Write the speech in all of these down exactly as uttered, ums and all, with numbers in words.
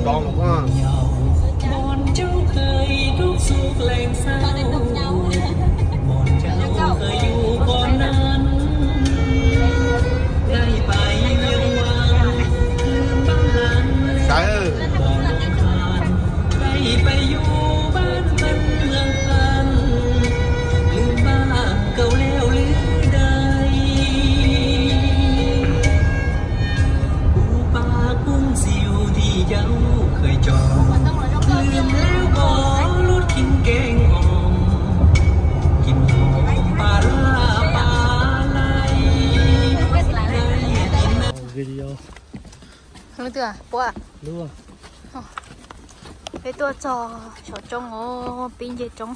con một con bọn cháu khơi đúc ruột làng sao bọn cháu khơi dù con nan ngay bài yêu hoàng lương ba lan bọn khàn ngay bài yêu ban văn lương khàn lương ba cầu leo lưới đời u ba cung diều thì dấu khơi tròn lương leo có lút kim keng hòm kim hòm ba la ba lai video không được à bố à luôn cái tua trò trò trong ô pin gì trong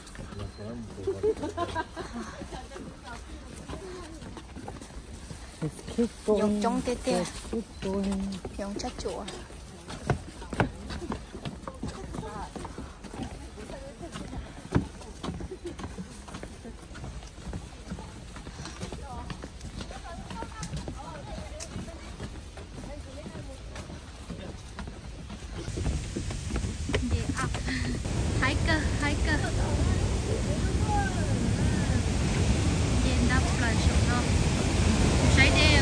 dùng trong tê tê dùng chất chùa hiker hiker nhìn đắp là chỗ nó trái đều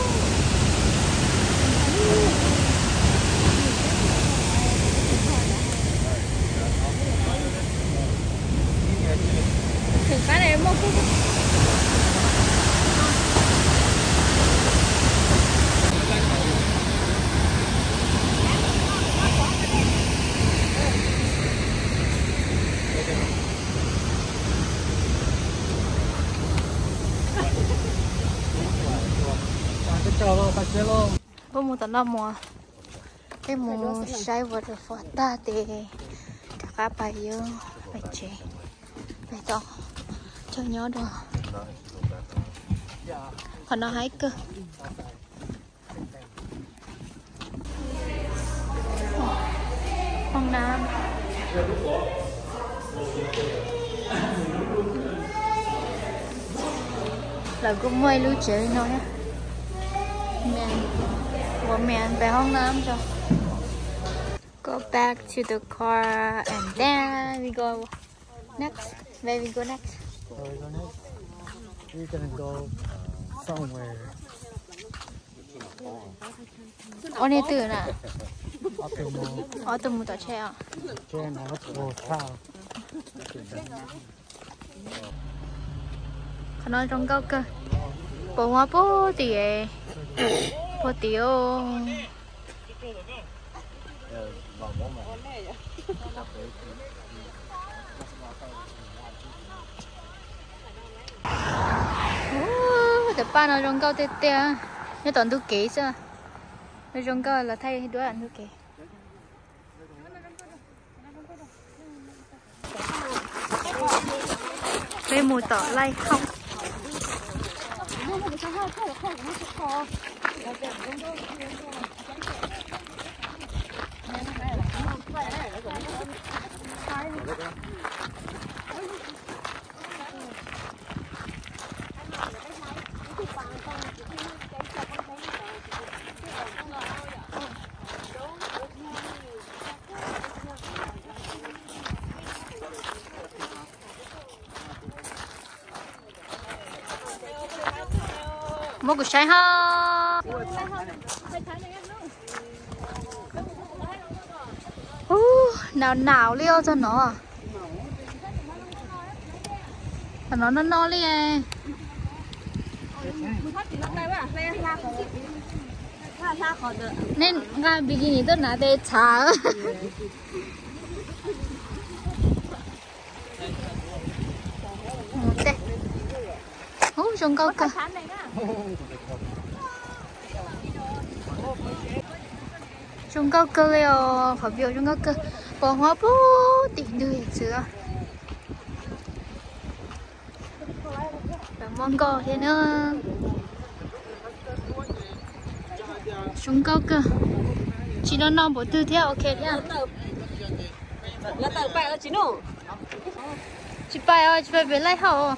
thử cái này một phút bố mua tận năm mùa cái mùa sai vật được phật ta thì các bài dương bài trẻ bài to cho nhớ được còn nó hay cơ Hoàng Nam là cũng mới lưu trữ thôi á mẹ bố mẹ về Hoàng Nam cho go back to the car and then we go next where we go next where we go next we're gonna go somewhere ở đây từ nè ở từ mù ở từ mù tỏ xe à xe nó có sao còn nói trong câu cơ bộ hoa bố thì bố tiểu ba nó trong câu tê tê nó toàn thu kỹ sao nó trong câu là thay đứa ăn thu kỹ đây mùi tỏ lay không một cái sai ha uh, nào nào liêu cho nó à nó nó no liê nên ngay bikini tôi nãy để trả ủa trông câu cơ trông câu cơ liều phải biểu trông câu cơ bỏ hoa bố tỉnh đưa chưa mong co thế nữa trông câu cơ chỉ nó non bộ tư theo ok nha là tờ bài ở chín nụ chị bài ơi chị bài về lại hậu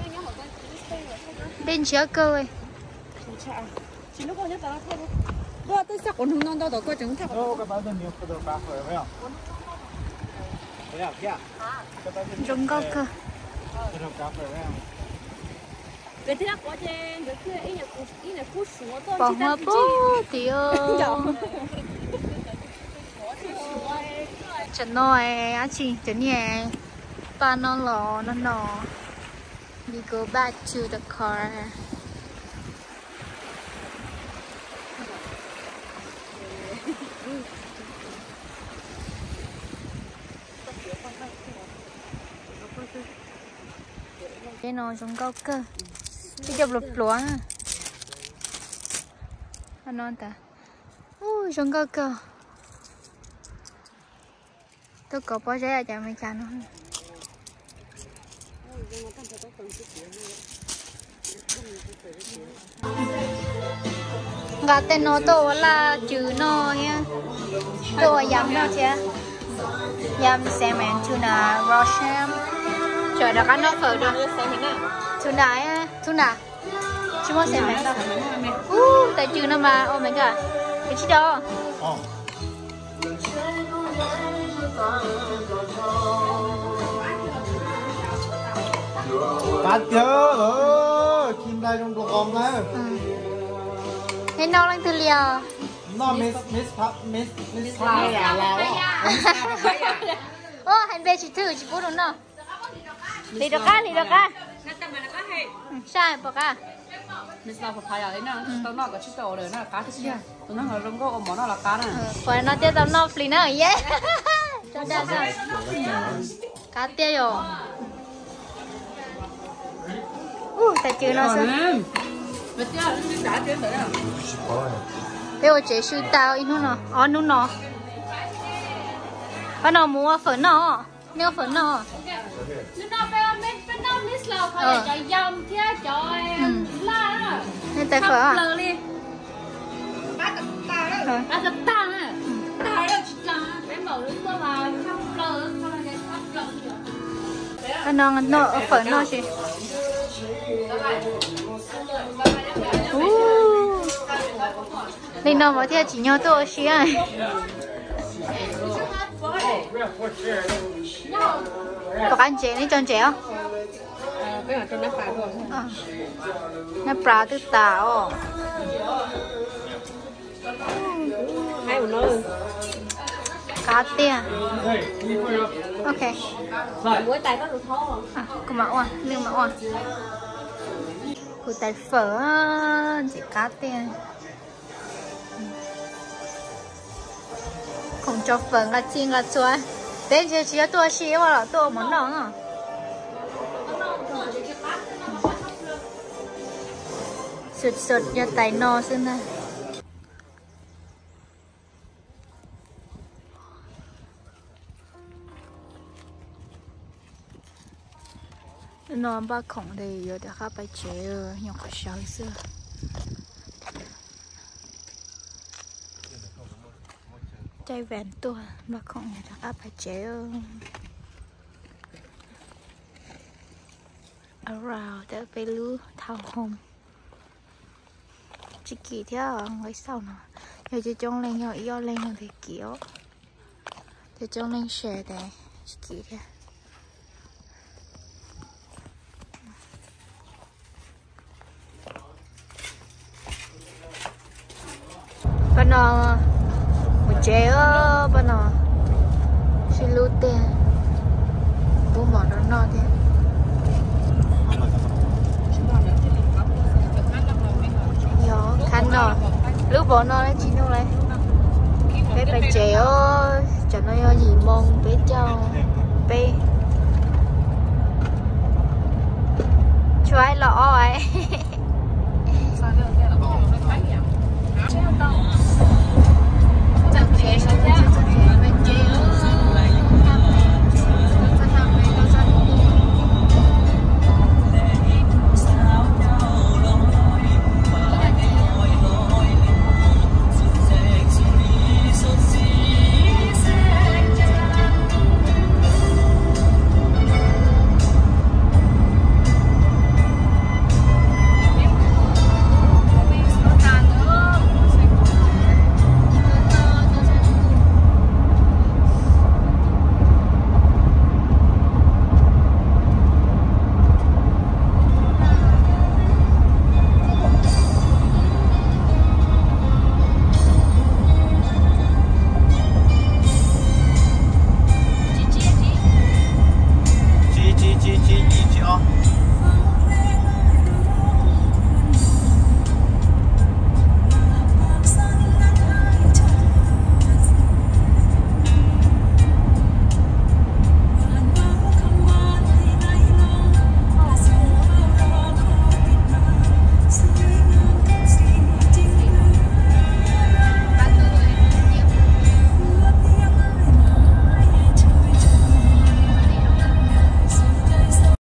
bên chia cơ ơi chị lúc con nhớ tao thôi Có tôi sắc còn không non đâu đâu có chứng thắc. Đâu cái bán nhiều cái đồ cá phải không? Thế à kia? Rung có cơ. Cái đồ cá phải không? Cái thứ có trên cái thứ ấy là ý là cú số tôi Bỏ hoa bố thì ơi. Chẳng nói á chị, chẳng nhẹ. Ba nó lò, nó nọ. We go back to the car. Cái nó giống cao cơ. Cái chụp lụp lúa à. Anh nói ta. Ui, giống cao cơ. Tôi có bao giờ là chẳng mấy chán nó. Gà tên nó tổ là chữ nó nha. Tổ là yam nó chứ. Yam salmon tuna raw shrimp. Trời đã ăn nó phở được. Tuna á, tuna. Chứ muốn salmon đâu. Uh, tại chữ nó mà, oh my god. Cái gì đó. Ờ. Cá chớ ơi, chim đây trong đồ gom đấy. Thế nó đang từ liều. Nó miss miss pop miss miss pop này là là. Ô, hành về chị thử chị bố đúng không? Lì được cá, lì được cá. Sai bỏ cá. Mình làm một thái đấy nè, tao nói cái chiếc tàu đấy là cá thứ gì? Tao nói là lông có món nào là cá nè. Phải nó tiêu tao nó phì nữa yeah. Cho ra ra. Cá tiêu rồi. Uh, tại chữ nó sao? Bây giờ nó đã trên đấy à? Bây giờ chế sư tao in nó, ó nó nó. Bắt đầu mua phở nó, mua phở nó. Nó nó phải mình phải nó miss lâu phải cho yum kia cho la. Nên tại phở à? Lơ đi. Cá tập ta đó. Cá tập ta á. Ta đó chỉ là cái màu nước nó là không lơ, không là cái không lơ gì. Bắt đầu nó phở nó chị. Nên nó bảo theo chỉ nhau tôi xí à. Bọc ăn chế này chọn chế không? Cái là cho nó phải thôi. Nó bả từ táo. Hai một nơi. Cá tiền. Ok. Mỗi tay có được thô. À, cô mạo à, lương mạo à. Cô tay phở chỉ cá tiền. Không cho phở là chiên là chua. Đến chỉ chỉ có tua xí mà là tua món đó à. Sụt sụt cho tay no xin nè. Nó ba khổng thì giờ đã khá bài chế nhọc sáu xưa. Chạy vẹn tua ba khổng thì đã khá bài chế around the Belu Town Home. Chỉ kỳ theo ngoài sau nó. Giờ chỉ trong lên nhỏ yếu lên thì kiểu. Chỉ trong lên xe đây chỉ kỳ theo. Bên nào một chế ơ bên nào xin lưu tiền bố bỏ nó no thế nhỏ khăn nọ lúc bỏ no đấy chín đâu đấy cái bài chế ơ cho nó gì mong bé cho bé cho ai lọ ấy